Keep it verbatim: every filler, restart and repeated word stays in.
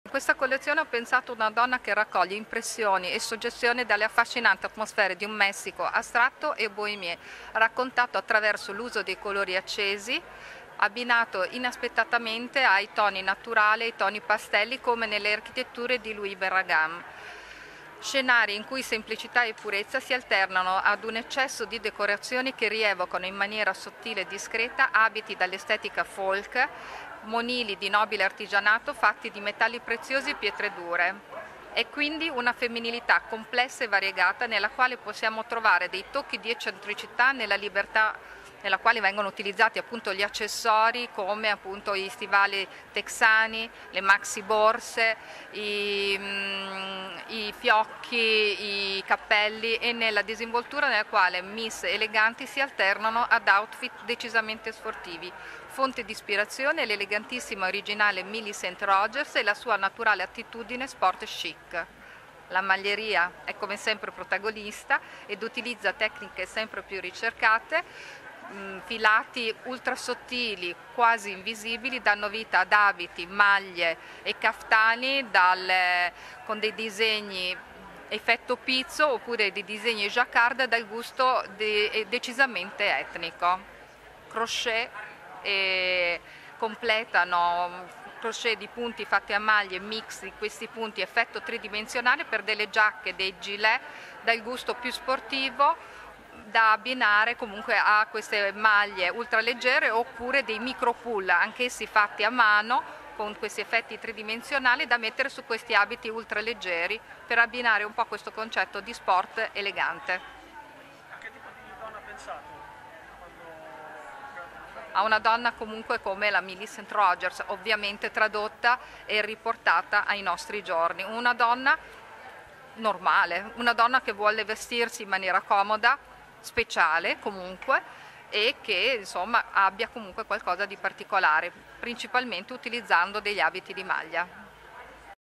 In questa collezione ho pensato a una donna che raccoglie impressioni e suggestioni dalle affascinanti atmosfere di un Messico astratto e bohemien, raccontato attraverso l'uso dei colori accesi, abbinato inaspettatamente ai toni naturali e ai toni pastelli come nelle architetture di Louis Barragan. Scenari in cui semplicità e purezza si alternano ad un eccesso di decorazioni che rievocano in maniera sottile e discreta abiti dall'estetica folk, monili di nobile artigianato fatti di metalli preziosi e pietre dure. È quindi una femminilità complessa e variegata nella quale possiamo trovare dei tocchi di eccentricità nella libertà nella quale vengono utilizzati appunto gli accessori come appunto i stivali texani, le maxi borse, i, mm, i fiocchi, i cappelli e nella disinvoltura nella quale miss eleganti si alternano ad outfit decisamente sportivi. Fonte di ispirazione è l'elegantissima originale Millicent Rogers e la sua naturale attitudine sport chic. La maglieria è come sempre protagonista ed utilizza tecniche sempre più ricercate. Filati ultra sottili, quasi invisibili, danno vita ad abiti, maglie e caftani dal, con dei disegni effetto pizzo oppure dei disegni jacquard dal gusto de, decisamente etnico. Crochet e completano crochet di punti fatti a maglie, mix di questi punti effetto tridimensionale per delle giacche, dei gilet dal gusto più sportivo da abbinare comunque a queste maglie ultraleggere oppure dei micro pull, anch'essi fatti a mano con questi effetti tridimensionali da mettere su questi abiti ultraleggeri per abbinare un po' questo concetto di sport elegante. A che tipo di donna pensate quando... A una donna comunque come la Millicent Rogers, ovviamente tradotta e riportata ai nostri giorni. Una donna normale, una donna che vuole vestirsi in maniera comoda, speciale comunque e che insomma abbia comunque qualcosa di particolare, principalmente utilizzando degli abiti di maglia.